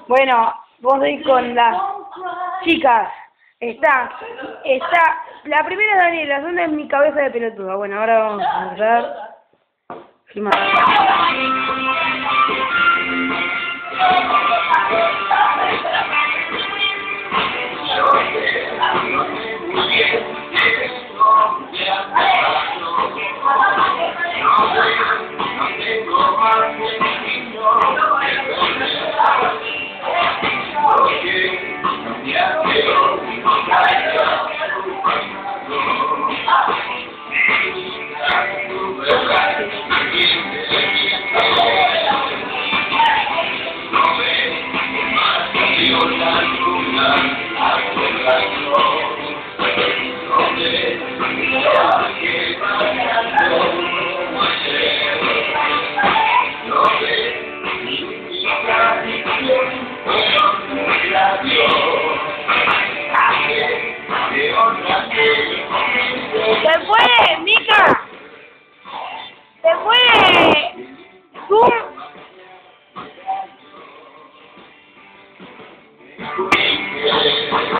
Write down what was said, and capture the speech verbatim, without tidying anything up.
Bueno, vos doy con las chicas. Está, está, la primera es Daniela, la segunda es mi cabeza de pelotuda. Bueno, ahora vamos a empezar. Filmar. ¡Se fue, Mica! ¡Se fue! ¡Zoom!